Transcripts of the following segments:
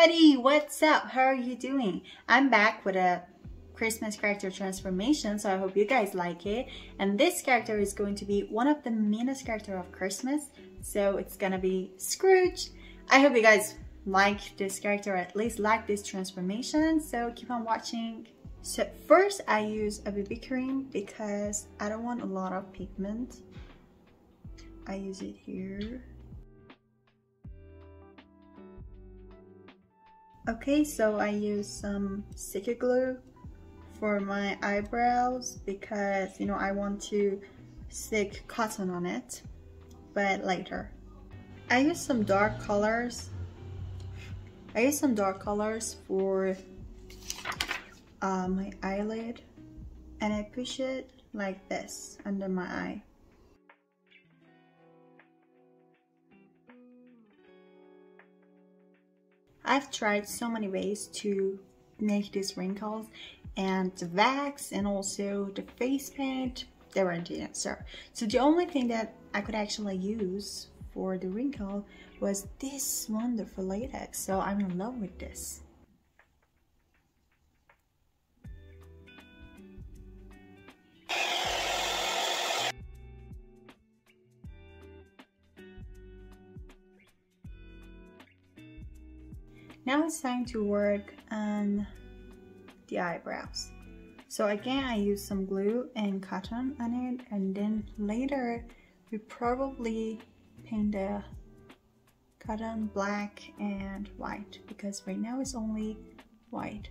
everybody, what's up? How are you doing? I'm back with a Christmas character transformation, so I hope you guys like it. And this character is going to be one of the meanest character of Christmas, so it's gonna be Scrooge. I hope you guys like this character, or at least like this transformation, so keep on watching. So first I use a BB cream because I don't want a lot of pigment. I use it here. Okay, so I use some sticky glue for my eyebrows because, you know, I want to stick cotton on it, but later. I use some dark colors. For my eyelid, and I push it like this under my eye. I've tried so many ways to make these wrinkles, and the wax and also the face paint, they weren't the answer. So the only thing that I could actually use for the wrinkle was this wonderful latex. So I'm in love with this. Now it's time to work on the eyebrows. So again, I use some glue and cotton on it, and then later we probably paint the cotton black and white, because right now it's only white.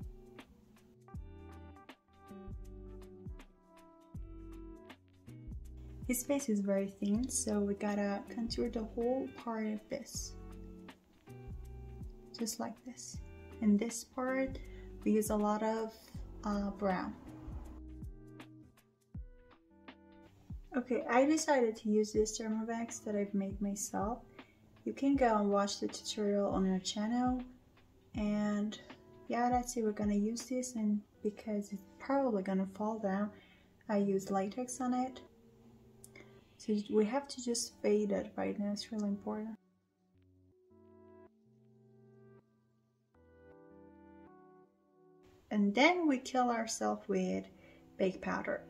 His face is very thin, so we gotta contour the whole part of this. Just like this. In this part, we use a lot of brown. Okay, I decided to use this Dermavex that I've made myself. You can go and watch the tutorial on our channel. And yeah, that's it. We're gonna use this, and because it's probably gonna fall down, I use latex on it. So we have to just fade it right now. It's really important. And then we kill ourselves with baking powder.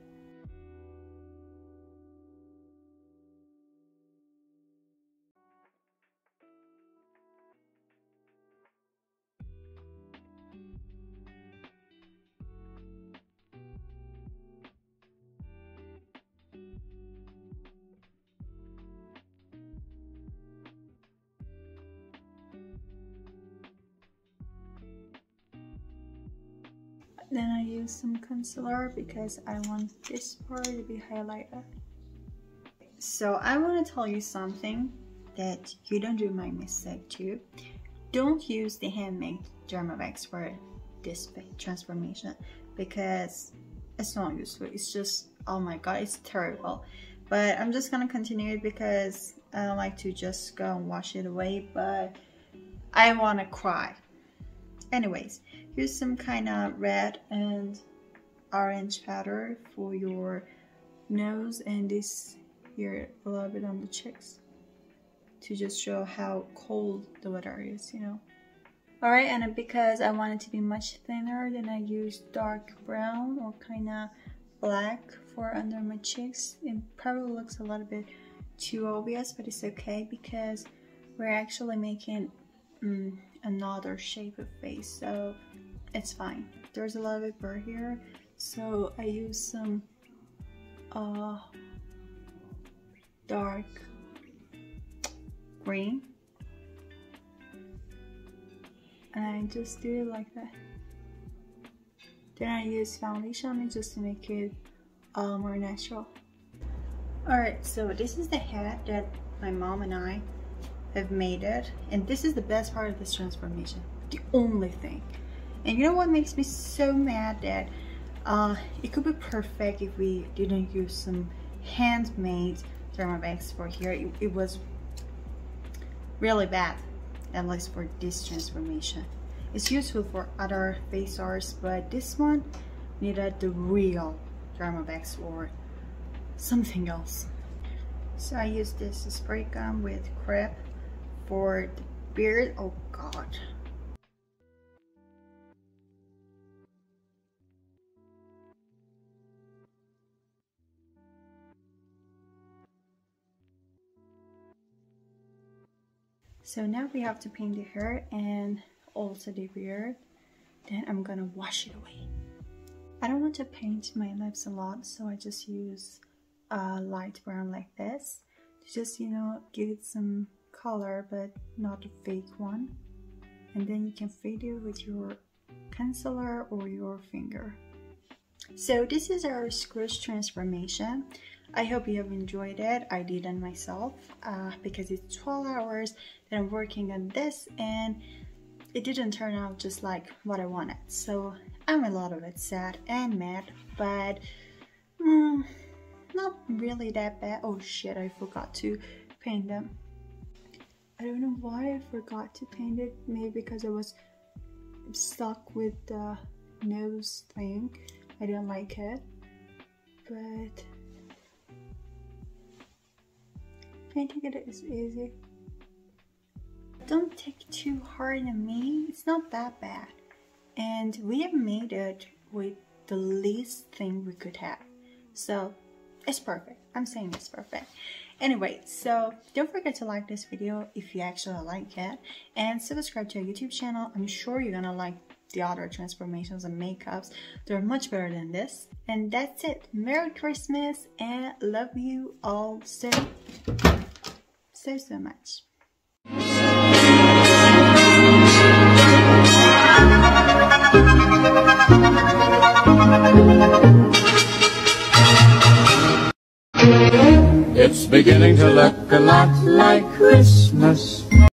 Then I use some concealer because I want this part to be highlighted. So I want to tell you something that you don't do my mistake too. Don't use the handmade Dermavex for this transformation because it's not useful. It's just, oh my god, it's terrible. But I'm just gonna continue it because I don't like to just go and wash it away, but I want to cry. Anyways, here's some kind of red and orange powder for your nose, and this here a little bit on the cheeks to just show how cold the weather is, you know. Alright, and because I want it to be much thinner, then I use dark brown or kind of black for under my cheeks. It probably looks a little bit too obvious, but it's okay because we're actually making another shape of face, so it's fine. There's a lot of burr here, so I use some dark green, and I just do it like that. Then I use foundation on it just to make it more natural. Alright, so this is the hat that my mom and I have made it, and this is the best part of this transformation, the only thing. And you know what makes me so mad? That it could be perfect if we didn't use some handmade Dermavex for here. It was really bad, at least for this transformation. It's useful for other face arts, but this one needed the real Dermavex or something else. So I use this spray gum with crepe for the beard. Oh god. So now we have to paint the hair and also the beard. Then I'm gonna wash it away. I don't want to paint my lips a lot, so I just use a light brown like this to just, you know, give it some color, but not a fake one. And then you can fade it with your concealer or your finger. So this is our Scrooge transformation. I hope you have enjoyed it. I did it myself because it's 12 hours that I'm working on this, and it didn't turn out just like what I wanted. So I'm a lot of it sad and mad, but not really that bad. Oh shit, I forgot to paint them. I don't know why I forgot to paint it. Maybe because I was stuck with the nose thing. I didn't like it, but painting it is easy. Don't take too hard on me. It's not that bad. And we have made it with the least thing we could have. So it's perfect. I'm saying it's perfect. Anyway, so don't forget to like this video if you actually like it. And subscribe to our YouTube channel. I'm sure you're gonna like the other transformations and makeups. They're much better than this. And that's it. Merry Christmas and love you all so much. It's beginning to look a lot like Christmas.